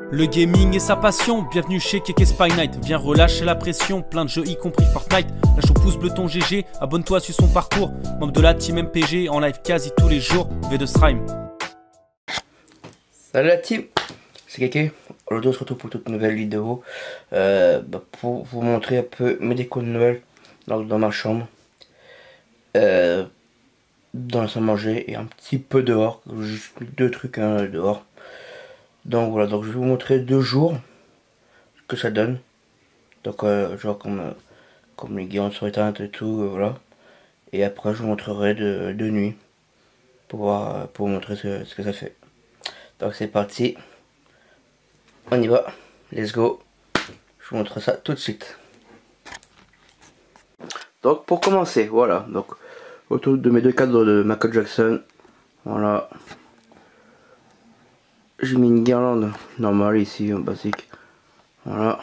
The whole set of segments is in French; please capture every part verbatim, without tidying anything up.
Le gaming est sa passion, bienvenue chez Keke Spy Night. Viens relâcher la pression, plein de jeux y compris Fortnite. Lâche au pouce bleu ton G G, abonne-toi sur son parcours. Membre de la team M P G, en live quasi tous les jours. V deux Srime. Salut la team, c'est Keke. Aujourd'hui on se retrouve pour toute nouvelle vidéo euh, bah, pour vous montrer un peu mes décos de Noël dans, dans ma chambre, euh, dans la salle à manger et un petit peu dehors, juste deux trucs hein, dehors. Donc voilà, donc je vais vous montrer deux jours ce que ça donne. Donc euh, genre comme, euh, comme les guirlandes sont éteintes et tout, euh, voilà. Et après je vous montrerai de, de nuit pour, voir, pour vous montrer ce, ce que ça fait. Donc c'est parti, on y va, let's go. Je vous montre ça tout de suite. Donc pour commencer, voilà, donc autour de mes deux cadres de Michael Jackson, voilà. J'ai mis une guirlande normale ici, en basique. Voilà.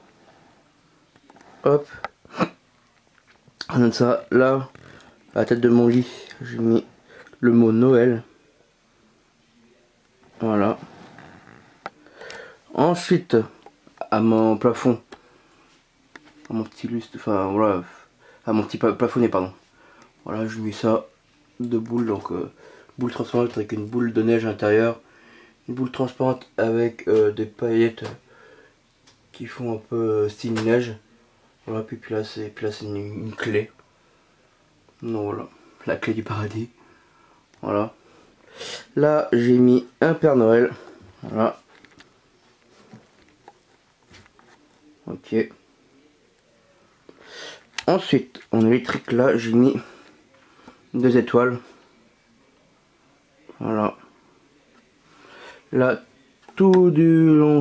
Hop. Comme ça, là, à la tête de mon lit, j'ai mis le mot Noël. Voilà. Ensuite, à mon plafond, à mon petit lustre, enfin voilà, à mon petit plafonnier, pardon. Voilà, je mets ça de boules, donc euh, boule transparente avec une boule de neige à l'intérieur. Une boule transparente avec euh, des paillettes qui font un peu euh, style neige. Voilà, puis, puis là c'est une, une clé. Donc voilà, la clé du paradis. Voilà. Là j'ai mis un Père Noël. Voilà. Ok. Ensuite, en électrique là j'ai mis deux étoiles. Voilà. Là, tout du long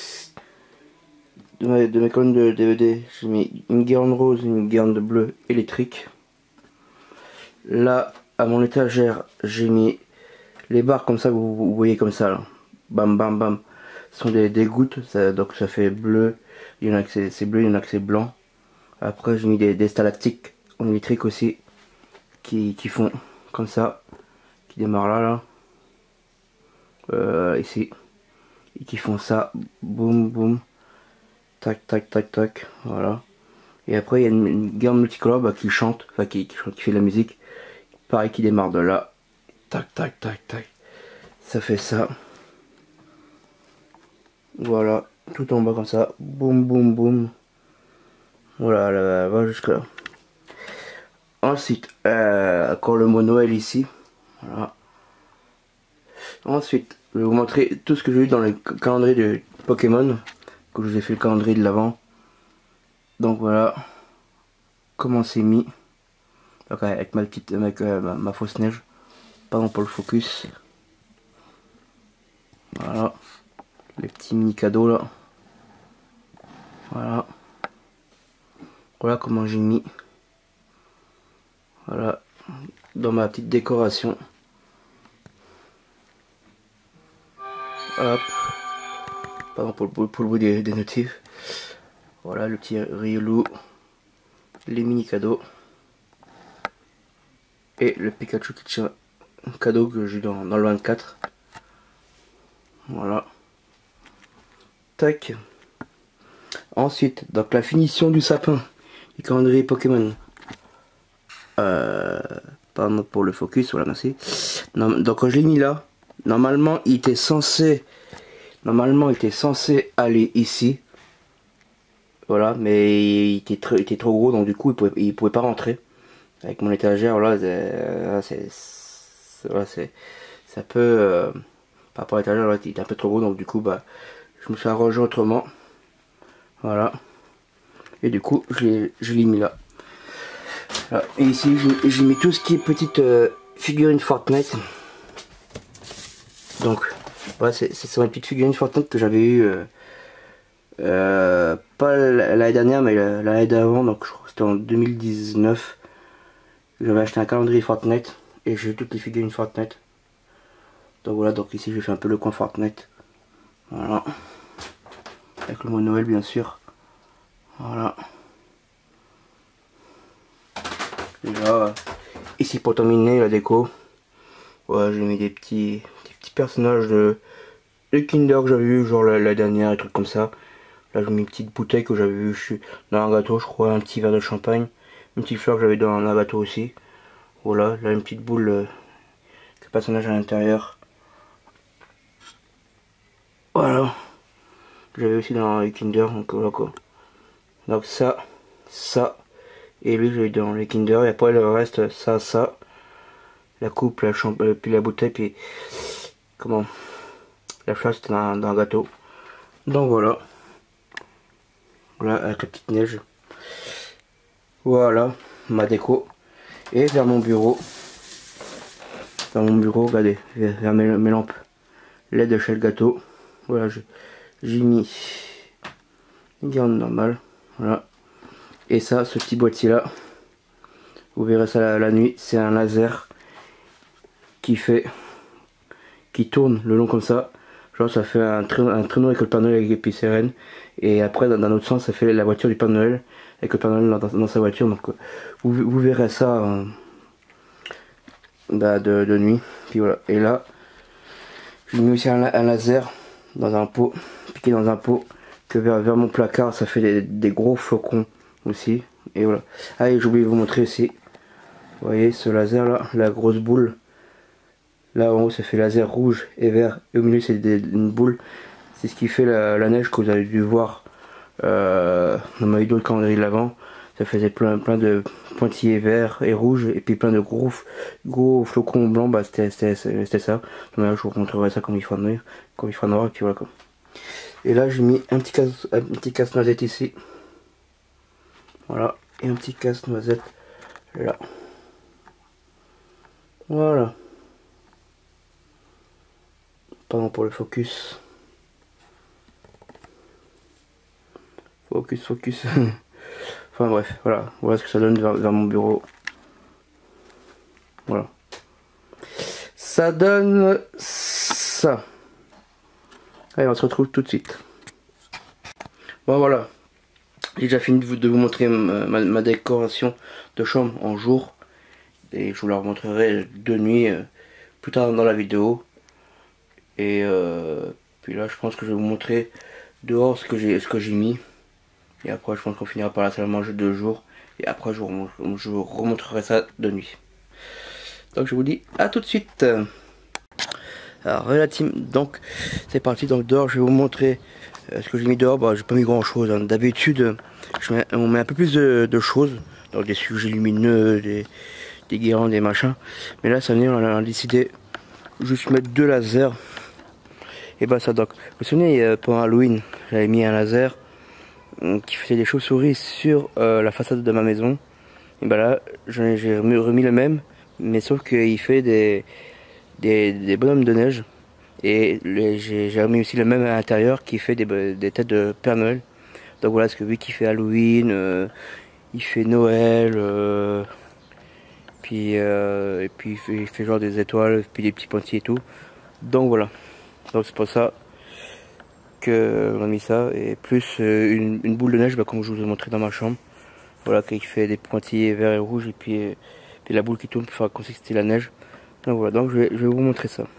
de, ma, de mes colonnes de D V D, j'ai mis une guirlande rose et une guirlande bleue électrique. Là, à mon étagère, j'ai mis les barres comme ça, vous, vous voyez comme ça, là. Bam, bam, bam. Ce sont des, des gouttes, ça, donc ça fait bleu. Il y en a que c'est bleu, il y en a que c'est blanc. Après, j'ai mis des, des stalactiques en électrique aussi, qui, qui font comme ça, qui démarrent là, là. Euh, ici, et qui font ça, boum boum, tac tac tac tac, voilà. Et après il y a une, une gamme multicolore bah, qui chante, enfin qui, qui, qui fait de la musique, pareil, qui démarre de là, tac tac tac tac, ça fait ça, voilà, tout en bas comme ça, boum boum boum, voilà, là, va jusque là. Ensuite, euh, encore le mot Noël ici, voilà. Ensuite, je vais vous montrer tout ce que j'ai eu dans le calendrier de Pokémon, que je vous ai fait le calendrier de l'avant. Donc voilà comment c'est mis. Donc avec ma petite, avec euh, ma, ma fausse neige. Pardon pour le focus. Voilà, les petits mini cadeaux là. Voilà. Voilà comment j'ai mis. Voilà, dans ma petite décoration. Hop. Pardon pour le, pour le bruit des, des notifs. Voilà le petit Riolu, les mini cadeaux et le Pikachu qui tient un cadeau que j'ai dans, dans le vingt-quatre. Voilà. Tac. Ensuite, donc la finition du sapin du calendrier Pokémon. Euh, pardon pour le focus, voilà, merci. Non, donc quand je l'ai mis là, normalement il était censé, normalement il était censé aller ici. Voilà, mais il était, très, il était trop gros, donc du coup il pouvait, il pouvait pas rentrer. Avec mon étagère, là, c'est, voilà, c'est, ça peut, euh, par rapport à l'étagère, là, il était un peu trop gros, donc du coup, bah, je me suis arrangé autrement. Voilà. Et du coup, je l'ai mis là. Voilà. Et ici, j'ai mis tout ce qui est petite euh, figurine Fortnite. Donc, voilà, c'est ma petite figurine Fortnite que j'avais eu. Euh, Euh, pas l'année dernière mais l'année d'avant, donc je crois que c'était en deux mille dix-neuf. J'avais acheté un calendrier Fortnite et j'ai toutes les figurines Fortnite. Donc voilà, donc ici j'ai fait un peu le coin Fortnite. Voilà, avec le mot Noël bien sûr. Voilà. Déjà ici pour terminer la déco, ouais, j'ai mis des petits, des petits personnages de les Kinder que j'avais eu genre la, la dernière, et trucs comme ça. Là j'ai mis une petite bouteille que j'avais eu dans un gâteau, je crois, un petit verre de champagne, une petite fleur que j'avais dans un gâteau aussi. Voilà, là une petite boule euh, de personnage à l'intérieur. Voilà. J'avais aussi dans les Kinder, donc voilà quoi. Donc ça, ça, et lui j'ai eu dans les Kinder, et après le reste, ça, ça. La coupe, la champagne, puis la bouteille, puis comment, la fleur c'était dans, dans un gâteau. Donc voilà. Voilà, avec la petite neige. Voilà, ma déco. Et vers mon bureau. Vers mon bureau, regardez, vers mes, mes lampes L E D chez le gâteau. Voilà, j'ai mis une guirlande normale. Voilà. Et ça, ce petit boîtier là, vous verrez ça la, la nuit, c'est un laser qui fait, qui tourne le long comme ça. Genre ça fait un traîneau, un traîneau avec le Père Noël avec les sirènes. Et après dans un autre sens ça fait la voiture du Père Noël avec le Père Noël dans, dans sa voiture. Donc vous, vous verrez ça euh, bah, de, de nuit. Puis voilà. Et là j'ai mis aussi un, un laser dans un pot, piqué dans un pot, que vers, vers mon placard ça fait des, des gros flocons aussi. Et voilà. Ah et j'ai oublié de vous montrer aussi. Vous voyez ce laser là, la grosse boule. Là en haut ça fait laser rouge et vert, et au milieu c'est une boule. C'est ce qui fait la, la neige que vous avez dû voir euh, dans ma vidéo de calendrier de l'avant. Ça faisait plein, plein de pointillés verts et rouges, et puis plein de gros, gros flocons blancs. Bah c'était ça. Donc là, je vous montrerai ça quand il fera noir, quand il fera noir, et puis voilà quoi. Et là j'ai mis un petit casse, un petit casse-noisette ici. Voilà, et un petit casse-noisette là. Voilà. Pardon pour le focus. Focus, focus. Enfin bref, voilà. Voilà ce que ça donne vers, vers mon bureau. Voilà. Ça donne ça. Allez, on se retrouve tout de suite. Bon voilà. J'ai déjà fini de vous, de vous montrer ma, ma, ma décoration de chambre en jour. Et je vous la remontrerai de nuit euh, plus tard dans la vidéo. Et euh, puis là je pense que je vais vous montrer dehors ce que j'ai ce que j'ai mis. Et après je pense qu'on finira par la salle à manger deux jours. Et après je vous, je vous remontrerai ça de nuit. Donc je vous dis à tout de suite. Alors relative, donc c'est parti. Donc dehors je vais vous montrer euh, ce que j'ai mis dehors. Bah j'ai pas mis grand chose hein. D'habitude on met un peu plus de, de choses. Donc des sujets lumineux, des, des guirlandes, des machins. Mais là ça on a décidé juste mettre deux lasers. Et bah ça donc, vous vous souvenez euh, pendant Halloween j'avais mis un laser euh, qui faisait des chauves-souris sur euh, la façade de ma maison. Et bah là j'ai remis, remis le même, mais sauf qu'il fait des, des, des bonhommes de neige. Et j'ai remis aussi le même à l'intérieur qui fait des, des têtes de Père Noël. Donc voilà, parce que lui qui fait Halloween, euh, il fait Noël, euh, puis, euh, et puis il fait, il fait genre des étoiles, puis des petits pointillés et tout. Donc voilà. Donc c'est pour ça que on a mis ça, et plus euh, une, une boule de neige, bah, comme je vous ai montré dans ma chambre. Voilà, qui fait des pointillés verts et rouges, et puis, euh, puis la boule qui tourne pour faire comme si c'était la neige. Donc voilà, donc je vais, je vais vous montrer ça.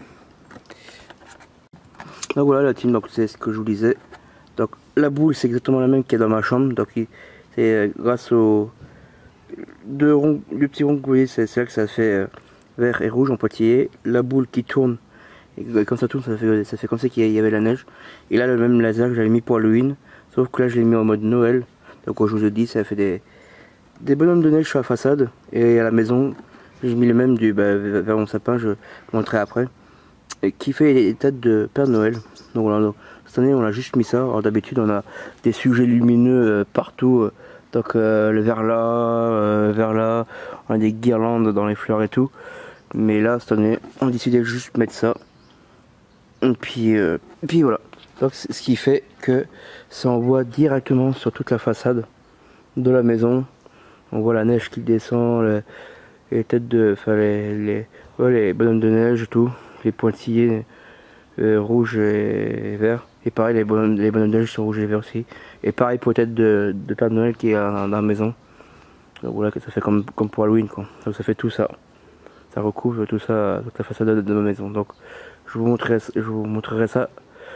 Donc voilà la team, donc c'est ce que je vous disais. Donc la boule c'est exactement la même qu'il y a dans ma chambre. Donc c'est euh, grâce aux deux ronds, deux petits ronds que vous voyez, c'est là que ça fait euh, vert et rouge en pointillé. La boule qui tourne. Et quand ça tourne, ça fait, ça fait comme ça qu'il y avait la neige. Et là, le même laser que j'avais mis pour Halloween, sauf que là, je l'ai mis en mode Noël. Donc, comme je vous ai dit, ça fait des, des bonhommes de neige sur la façade. Et à la maison, j'ai mis le même du, bah, vers mon sapin, je vous montrerai après. Et qui fait les têtes de Père Noël. Donc voilà, donc, cette année, on a juste mis ça. Alors d'habitude, on a des sujets lumineux euh, partout. Euh, donc, euh, le vers là, euh, vers là, on a des guirlandes dans les fleurs et tout. Mais là, cette année, on a décidé de juste mettre ça. Et puis, euh, et puis voilà. Donc ce qui fait que ça envoie directement sur toute la façade de la maison. On voit la neige qui descend, les, les têtes de, enfin les, les, ouais, les bonhommes de neige et tout, les pointillés euh, rouges et verts. Et pareil, les bonhommes, les bonhommes de neige sont rouges et verts aussi. Et pareil pour les têtes de, de Père Noël qui est dans la maison. Donc voilà, ça fait comme, comme pour Halloween quoi. Donc ça fait tout ça. Ça recouvre tout ça, toute la façade de, de ma maison. Donc je vous montrerai, je vous montrerai ça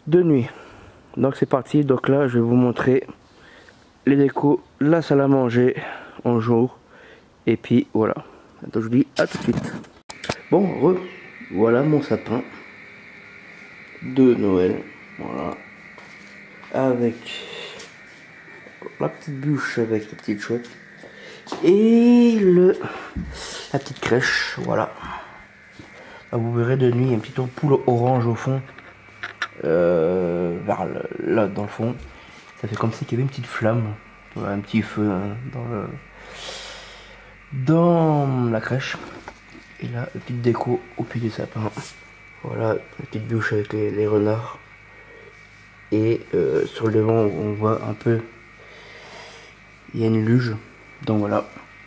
de nuit. Donc c'est parti, donc là je vais vous montrer les décos, la salle à manger en jour, et puis voilà. Donc je vous dis à tout de suite. Bon, re, voilà mon sapin de Noël, voilà, avec la petite bûche avec la petite chouette et le la petite crèche, voilà. Là, vous verrez de nuit un petit poule orange au fond, euh, vers le, là dans le fond, ça fait comme si il y avait une petite flamme, voilà, un petit feu hein, dans le dans la crèche. Et là, la petite déco au pied du sapin. Voilà, la petite bûche avec les, les renards. Et euh, sur le devant, on voit un peu, il y a une luge. Donc voilà.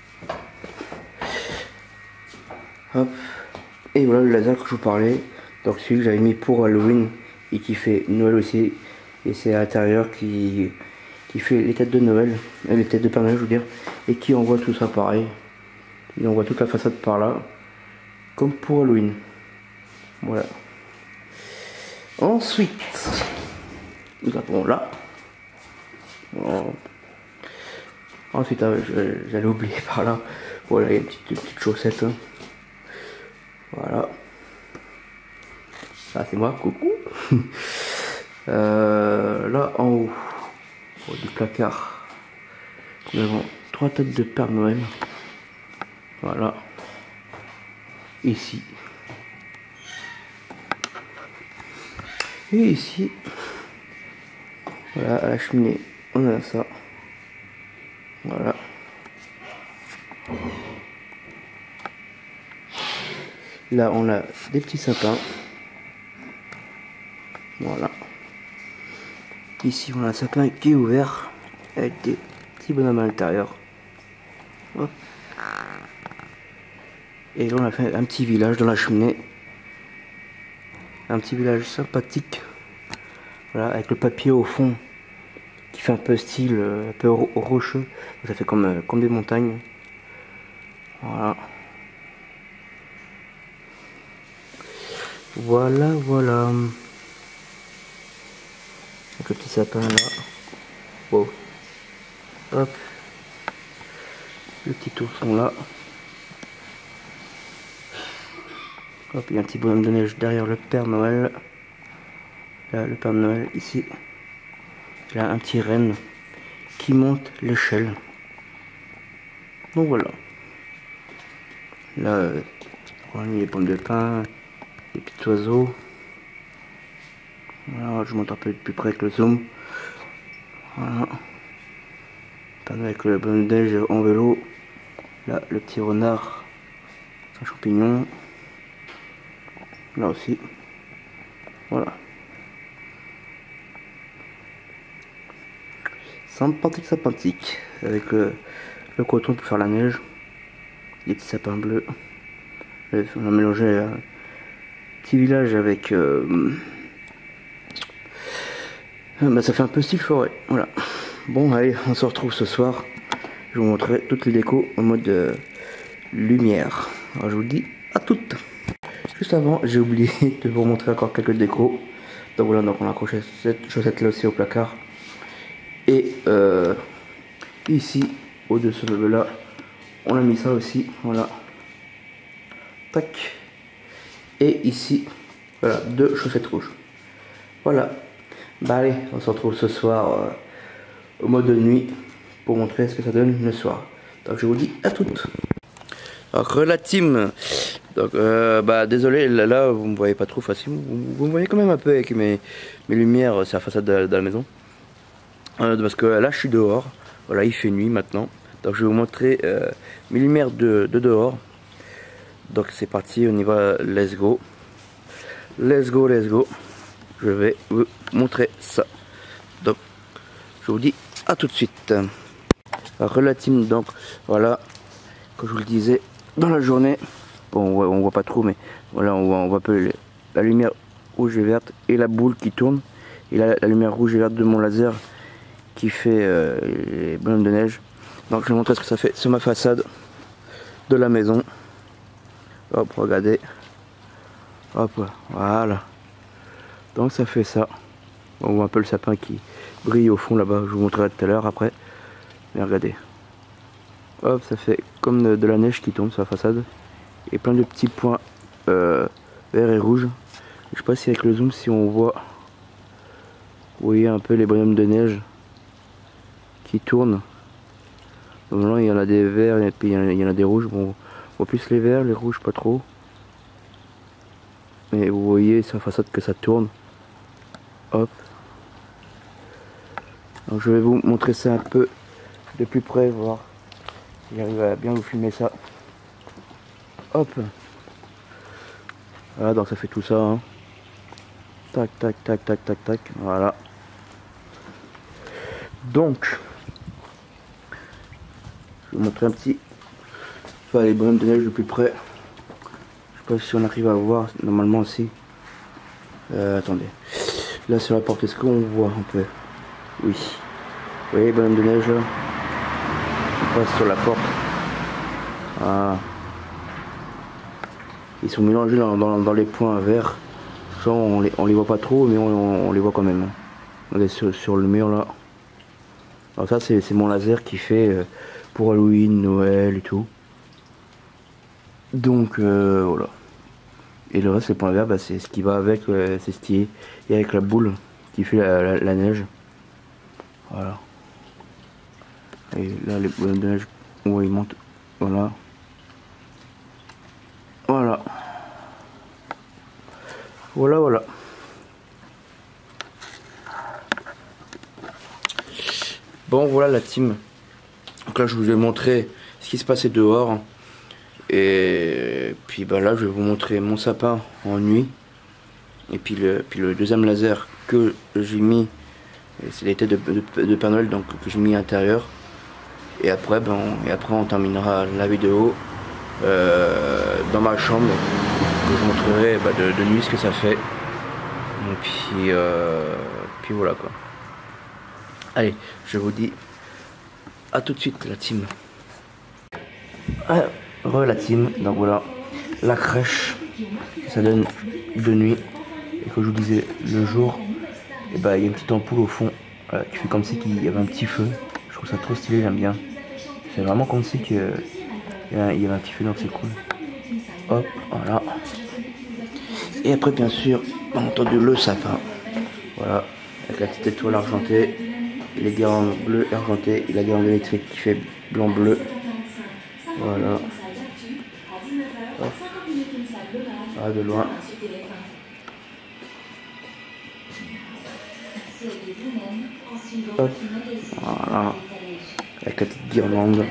Hop. Et voilà le laser que je vous parlais. Donc celui que j'avais mis pour Halloween et qui fait Noël aussi. Et c'est à l'intérieur qui, qui fait les têtes de Noël, les têtes de Père Noël je veux dire. Et qui envoie tout ça pareil. Il envoie toute la façade par là. Comme pour Halloween. Voilà. Ensuite, nous avons là. Voilà. Ensuite, j'allais oublier par là. Voilà, il y a une petite, une petite chaussette. Hein. Voilà. Ça, c'est moi. Coucou. euh, là, en haut, au du placard, nous avons trois têtes de Père Noël. Voilà. Ici. Et ici. Voilà, à la cheminée, on a ça. Voilà. Là, on a des petits sapins. Voilà. Ici, on a un sapin qui est ouvert avec des petits bonhommes à l'intérieur. Hop. Et là on a fait un petit village dans la cheminée. Un petit village sympathique. Voilà, avec le papier au fond. Qui fait un peu style, un peu rocheux. Ça fait comme, comme des montagnes. Voilà. Voilà, voilà. Avec le petit sapin là. Wow. Hop. Le petit ourson là. Hop, il y a un petit bonhomme de neige derrière le Père Noël. Là, le Père Noël ici. Là, un petit renne qui monte l'échelle. Donc voilà. Là, euh, on a mis les pommes de pin, les petits oiseaux. Voilà, je monte un peu plus près avec le zoom. Voilà. Père Noël avec le bonhomme de neige en vélo. Là, le petit renard, un champignon. Là aussi. Voilà. Sympathique, sympathique. Avec euh, le coton pour faire la neige. Les petits sapins bleus. On a mélangé un petit village avec... Euh, bah, ça fait un peu style forêt. Voilà. Bon, allez, on se retrouve ce soir. Je vous montrerai toutes les décos en mode euh, lumière. Alors je vous dis à toutes. Juste avant, j'ai oublié de vous montrer encore quelques décos. Donc voilà, donc on a accroché cette chaussette là aussi au placard. Et euh, ici, au-dessus de là, on a mis ça aussi. Voilà. Tac. Et ici, voilà, deux chaussettes rouges. Voilà. Bah allez, on se retrouve ce soir euh, au mode de nuit pour montrer ce que ça donne le soir. Donc je vous dis à toutes. Donc la team. Donc euh, bah désolé, là, là vous me voyez pas trop facilement. Vous, vous me voyez quand même un peu avec mes, mes lumières sur la façade de, de la maison. Euh, parce que là je suis dehors. Voilà, il fait nuit maintenant. Donc je vais vous montrer euh, mes lumières de, de dehors. Donc c'est parti, on y va, let's go. Let's go, let's go. Je vais vous montrer ça. Donc je vous dis à tout de suite. Alors la team, donc voilà, comme je vous le disais, dans la journée, bon on voit, on voit pas trop, mais voilà, on voit, on voit un peu les, la lumière rouge et verte et la boule qui tourne. Et là la lumière rouge et verte de mon laser qui fait euh, les bonhommes de neige. Donc je vais vous montrer ce que ça fait sur ma façade de la maison. Hop, regardez. Hop, voilà. Donc ça fait ça. On voit un peu le sapin qui brille au fond là-bas, je vous montrerai tout à l'heure après. Mais regardez. Hop, ça fait comme de, de la neige qui tombe sur la façade. Et plein de petits points euh, verts et rouges. Je sais pas si avec le zoom, si on voit, vous voyez un peu les bonhommes de neige qui tournent. Normalement il y en a des verts et puis il y en a, il y en a des rouges. Bon, on voit plus les verts, les rouges pas trop. Mais vous voyez sur la façade que ça tourne. Hop. Donc je vais vous montrer ça un peu de plus près, voir si j'arrive à bien vous filmer ça. Hop. Voilà, donc ça fait tout ça. Hein. Tac, tac, tac, tac, tac, tac. Voilà. Donc, je vais vous montrer un petit. Enfin, les bonhommes de neige de plus près. Je sais pas si on arrive à voir. Normalement aussi. Euh, attendez. Là sur la porte, est-ce qu'on voit un peu? Oui. Vous voyez les bonhommes de neige là? On passe sur la porte. Ah. Ils sont mélangés dans, dans, dans les points verts. Genre on les, on les voit pas trop, mais on, on les voit quand même. On est sur, sur le mur là. Alors ça c'est mon laser qui fait euh, pour Halloween, Noël et tout. Donc euh, voilà. Et le reste, les points verts, bah, c'est ce qui va avec, euh, c'est stylé. Et avec la boule qui fait la, la, la neige. Voilà. Et là les bonhommes de neige, où ils montent. Voilà. Voilà. Voilà, voilà. Bon, voilà la team. Donc là, je vous ai montré ce qui se passait dehors. Et puis bah là, je vais vous montrer mon sapin en nuit. Et puis le, puis le deuxième laser que j'ai mis, c'est les têtes de, de, de Père Noël, donc que j'ai mis à l'intérieur. Et après, ben, et après, on terminera la vidéo euh, dans ma chambre. Que je montrerai bah, de, de nuit ce que ça fait. Et puis, euh, puis voilà quoi. Allez, je vous dis à tout de suite la team. Ah, re la team, donc voilà, la crèche, ça donne de nuit. Et comme je vous disais, le jour, et bah, il y a une petite ampoule au fond euh, qui fait comme si il y avait un petit feu. Je trouve ça trop stylé, j'aime bien. C'est vraiment comme si qu'il y avait un petit feu, donc c'est cool. Hop, voilà. Et après, bien sûr, bien entendu, le sapin. Voilà, avec la petite étoile argentée, les guirlandes bleues argentées et la guirlande électrique qui fait blanc-bleu. Voilà. Hop. Ah, de loin. Hop. Voilà. Avec la petite guirlande.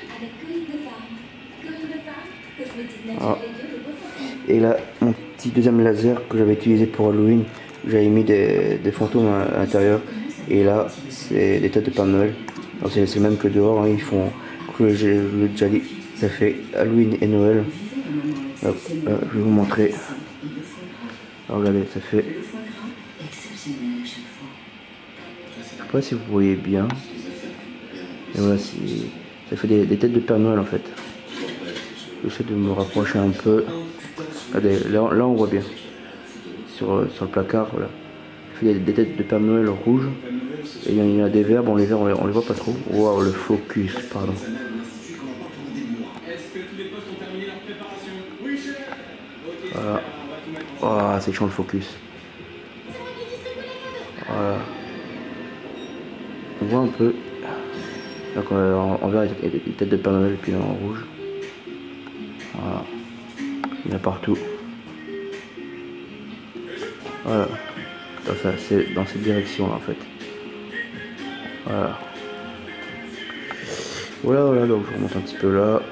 Voilà. Et là, mon petit deuxième laser que j'avais utilisé pour Halloween, j'avais mis des, des fantômes à, à l'intérieur. Et là, c'est des têtes de Père Noël. C'est le même que dehors, hein, ils font, comme je l'ai déjà dit, ça fait Halloween et Noël. Hop, là, je vais vous montrer. Alors, regardez, ça fait. Je sais pas si vous voyez bien. Et voilà, ça fait des, des têtes de Père Noël en fait. J'essaie de me rapprocher un peu. Regardez, là, là on voit bien. Sur, sur le placard, voilà. Il y a des têtes de Père Noël rouges. Et il y en a des verts, bon les verts on les, on les voit pas trop. Wow, le focus, pardon. Voilà. Oh, c'est chiant le focus. Voilà. On voit un peu. Donc en, en vert il y a des têtes de Père Noël et puis en rouge. Voilà. Il y en a partout. Voilà. C'est dans cette direction là en fait. Voilà. Voilà, voilà, donc je remonte un petit peu là.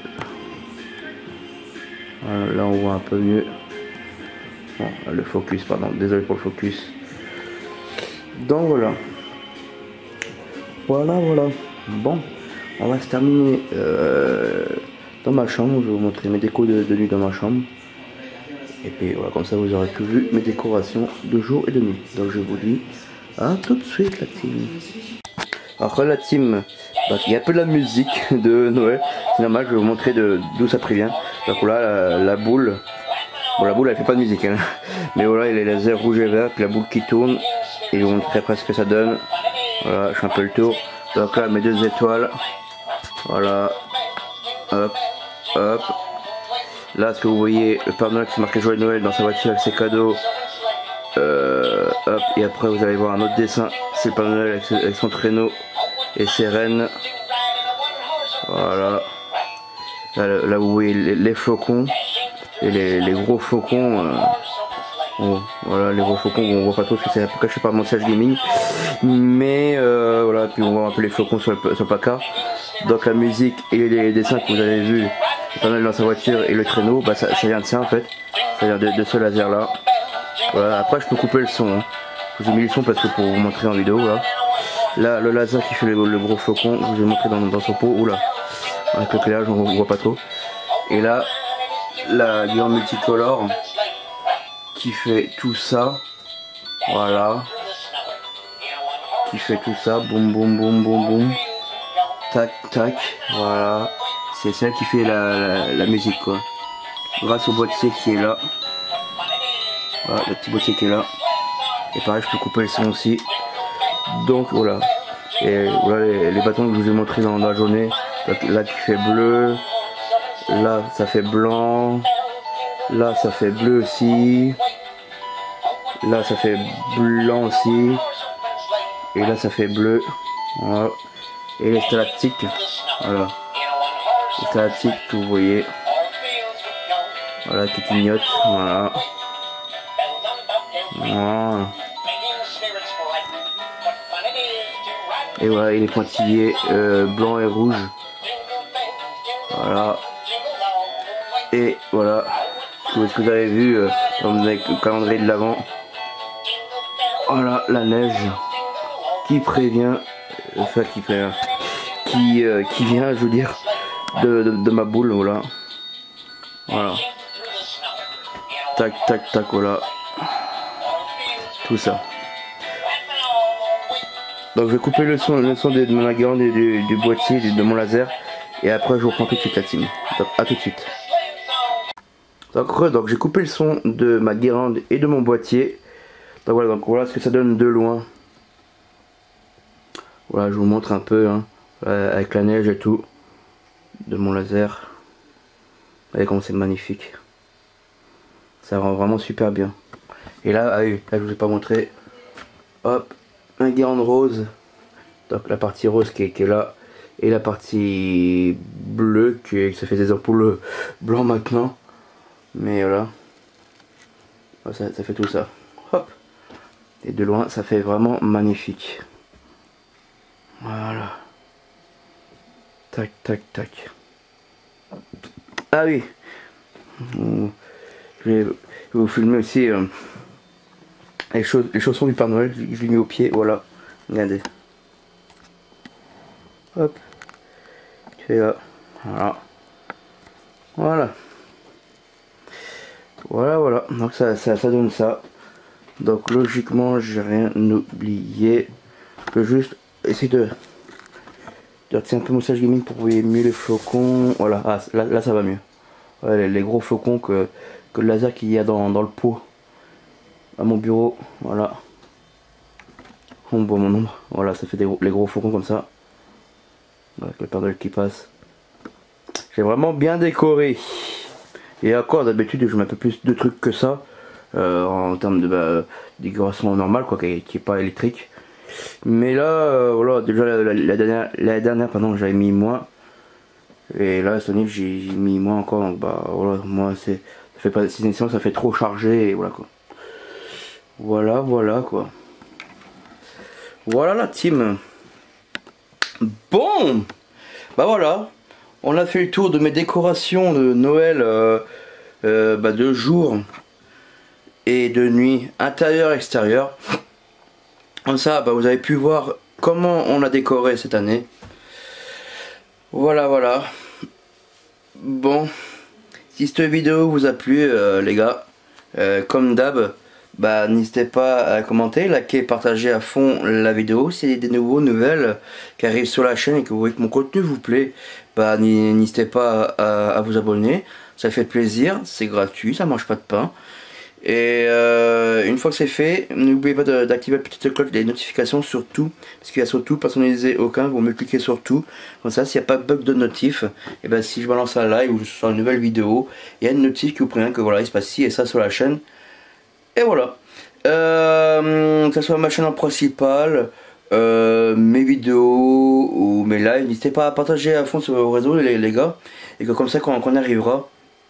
Voilà, là on voit un peu mieux. Bon, le focus, pardon, désolé pour le focus. Donc voilà. Voilà, voilà. Bon, on va se terminer euh, dans ma chambre. Je vais vous montrer mes décos de, de nuit dans ma chambre. Et puis voilà, comme ça vous aurez tout vu mes décorations de jour et de nuit. Donc je vous dis à tout de suite la team. Après la team, donc, il y a un peu de la musique de Noël. C'est normal, je vais vous montrer d'où ça prévient. Donc là, la, la boule. Bon, la boule elle fait pas de musique, hein. Mais voilà, il y a les lasers rouges et verts, puis la boule qui tourne. et je vous montrerai après ce que ça donne. Voilà, je fais un peu le tour. Donc là mes deux étoiles. Voilà. Hop, hop. Là ce que vous voyez, le Père Noël qui marqué Joyeux Noël dans sa voiture avec ses cadeaux. Euh, hop, et après vous allez voir un autre dessin, c'est le Père Noël avec, avec son traîneau et ses rennes. Voilà. Là, là vous voyez les, les flocons et les, les gros flocons. Euh, bon, voilà, les gros flocons, bon, on voit pas trop parce que c'est un peu caché par mon siège gaming. Mais euh, voilà, puis on voit un peu les flocons sur le, sur le placard. Donc la musique et les dessins que vous avez vus, le Père Noël dans sa voiture et le traîneau, bah ça, ça vient de ça en fait. Ça vient de, de ce laser là. Voilà, après je peux couper le son. Hein. Je vous ai mis le son parce que pour vous montrer en vidéo là. Là le laser qui fait le, le gros flocon, je vous ai montré dans, dans son pot. Oula, avec le clairage on ne voit pas trop. Et là, la guirlande multicolore qui fait tout ça. Voilà. Qui fait tout ça. Boum boum boum boum boum. Tac tac. Voilà. C'est celle qui fait la, la, la musique quoi. Grâce au boîtier qui est là. Voilà, le petit boîtier qui est là. Et pareil, je peux couper le son aussi. Donc voilà. Et voilà les, les bâtons que je vous ai montré dans, dans la journée. Donc, là qui fait bleu. Là ça fait blanc. Là ça fait bleu aussi. Là ça fait blanc aussi. Et là ça fait bleu. Voilà. Et les stalactiques. Voilà. Les stalactiques que vous voyez. Voilà qui clignotent. Voilà. Voilà. Et voilà, il est pointillé euh, blanc et rouge. Voilà. Et voilà. Ce que vous avez vu euh, avec le calendrier de l'avant. Voilà la neige qui prévient, enfin qui prévient, qui euh, qui vient, je veux dire, de, de, de ma boule. Voilà. Voilà. Tac tac tac, voilà. Tout ça. Donc je vais couper le son, le son de, de ma guirlande et du, du boîtier de, de mon laser. Et après je vous reprends tout de suite la team. Donc à tout de suite. Donc, donc j'ai coupé le son de ma guirlande et de mon boîtier. Donc voilà, donc voilà ce que ça donne de loin. Voilà, je vous montre un peu hein, avec la neige et tout. De mon laser. Vous voyez comme c'est magnifique. Ça rend vraiment super bien. Et là, ah oui, là je vous ai pas montré. Hop, un guirlande rose. Donc la partie rose qui est, qui est là. Et la partie bleue qui, qui ça fait des ampoules blancs maintenant. Mais voilà. Ça, ça fait tout ça. Hop. Et de loin, ça fait vraiment magnifique. Voilà. Tac, tac, tac. Ah oui. Je vais vous filmer aussi. Euh, Les, cha les chaussons du Père Noël, je l'ai mis au pied, voilà, regardez. Hop, tu es là, voilà. Voilà. Voilà, voilà, donc ça, ça, ça donne ça. Donc logiquement, j'ai rien oublié. Je peux juste essayer de, de retirer un peu mon siège gaming pour vous voyez mieux les flocons. Voilà, ah, là, là ça va mieux. Ouais, les, les gros flocons que, que le laser qu'il y a dans, dans le pot. À mon bureau, voilà. On voit mon ombre, voilà, ça fait des gros, les gros flocons comme ça. Avec le Père Noël qui passe. J'ai vraiment bien décoré. Et encore d'habitude je mets un peu plus de trucs que ça. Euh, en termes de bah, décoration normale, quoi, qui n'est pas électrique. Mais là, euh, voilà, déjà la, la, la dernière, la dernière pardon, j'avais mis moins. Et là, Sony, j'ai mis moins encore. Donc bah voilà, moi c'est. Ça fait pas. Sinon ça fait trop chargé et voilà quoi. Voilà, voilà quoi. Voilà la team. Bon, bah voilà. On a fait le tour de mes décorations de Noël euh, euh, bah, de jour et de nuit, intérieur, extérieur. Comme ça, bah, vous avez pu voir comment on a décoré cette année. Voilà, voilà. Bon, si cette vidéo vous a plu, euh, les gars, euh, comme d'hab, bah n'hésitez pas à commenter, liker, partager à fond la vidéo. S'il y a des nouveaux nouvelles qui arrivent sur la chaîne et que vous voyez que mon contenu vous plaît, bah n'hésitez pas à, à vous abonner. Ça fait plaisir, c'est gratuit, ça mange pas de pain. Et euh, une fois que c'est fait, n'oubliez pas d'activer la petite cloche des notifications sur tout, parce qu'il y a sur tout, personnalisé aucun, vous me cliquez sur tout, comme ça s'il n'y a pas de bug de notif, et ben si je balance un live ou je sors une nouvelle vidéo, il y a une notif qui vous prévient que voilà il se passe ci et ça sur la chaîne, et voilà. Euh, que ce soit ma chaîne en principale, euh, mes vidéos ou mes lives, n'hésitez pas à partager à fond sur vos réseaux les, les gars, et que comme ça quand on arrivera,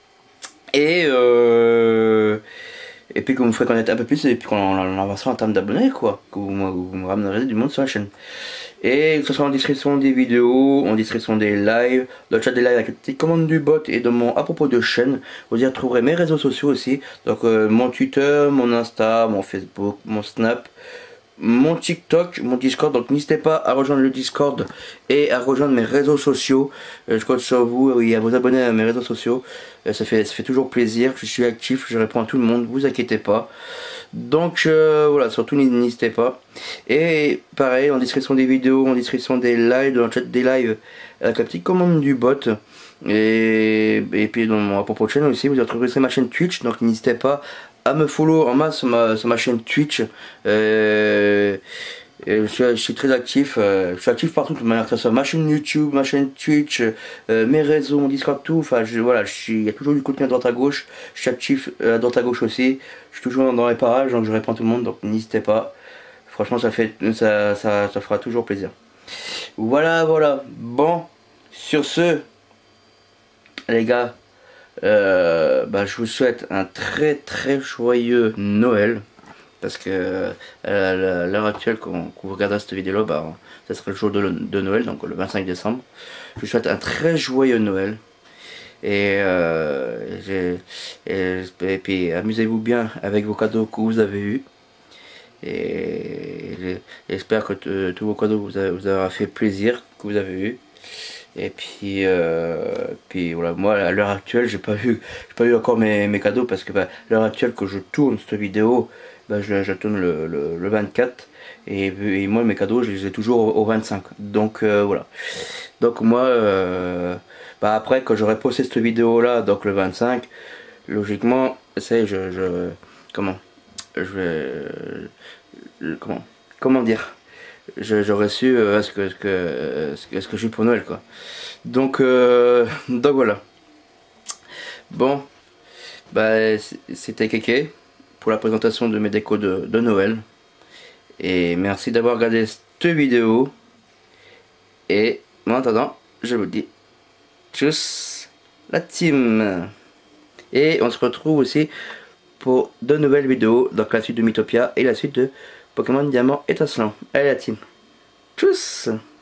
et euh, et puis que vous me ferez connaître un peu plus et puis qu'on en avancera en termes d'abonnés quoi, que vous, vous, vous me ramenerez du monde sur la chaîne. Et que ce soit en description des vidéos, en description des lives, dans le chat des lives avec la petite commande du bot et de mon à propos de chaîne, vous y retrouverez mes réseaux sociaux aussi, donc euh, mon Twitter, mon Insta, mon Facebook, mon Snap, mon TikTok, mon Discord, donc n'hésitez pas à rejoindre le Discord et à rejoindre mes réseaux sociaux. euh, je compte sur vous et à vous abonner à mes réseaux sociaux, euh, ça, fait, ça fait toujours plaisir, je suis actif, je réponds à tout le monde, vous inquiétez pas. Donc euh, voilà, surtout n'hésitez pas. Et pareil, en description des vidéos, en description des lives, dans le chat des lives, avec la petite commande du bot. Et, et puis dans mon à propos de chaîne aussi, vous retrouverez ma chaîne Twitch, donc n'hésitez pas à me follow en masse sur ma, sur ma chaîne Twitch. Euh, je, suis, je suis très actif, euh, je suis actif partout de toute manière, que ce soit ma chaîne YouTube, ma chaîne Twitch, euh, mes réseaux, mon Discord, tout. Enfin, je, voilà, je suis, il y a toujours du contenu à droite à gauche. Je suis actif euh, à droite à gauche aussi. Je suis toujours dans les parages, donc je réponds à tout le monde, donc n'hésitez pas. Franchement, ça fait, ça, ça, ça fera toujours plaisir. Voilà, voilà. Bon, sur ce, les gars. Euh, bah, je vous souhaite un très très joyeux Noël, parce que euh, à l'heure actuelle quand, quand vous regardez cette vidéo là, bah, ça sera le jour de, de Noël, donc le vingt-cinq décembre. Je vous souhaite un très joyeux Noël et, euh, et, et puis amusez-vous bien avec vos cadeaux que vous avez eu, et j'espère que tous vos cadeaux vous, a, vous aura fait plaisir, que vous avez eu. Et puis, euh, puis voilà, moi à l'heure actuelle j'ai pas eu j'ai pas eu encore mes, mes cadeaux, parce que bah, à l'heure actuelle que je tourne cette vidéo, bah, je, je tourne le, le, le vingt-quatre, et, et moi mes cadeaux je les ai toujours au, au vingt-cinq, donc euh, voilà. Donc moi euh, bah, après quand j'aurai posté cette vidéo là, donc le vingt-cinq, logiquement c'est je, je comment je vais je, comment comment dire j'aurais su euh, ce, que, ce, que, ce, que, ce que je suis pour Noël quoi. Donc, euh, donc voilà. Bon, bah, c'était Kéké pour la présentation de mes décos de, de Noël. Et merci d'avoir regardé cette vidéo. Et en attendant, je vous dis tchuss la team. Et on se retrouve aussi pour de nouvelles vidéos, donc la suite de Mythopia et la suite de Pokémon Diamant étincelant. Allez la team, tchuss.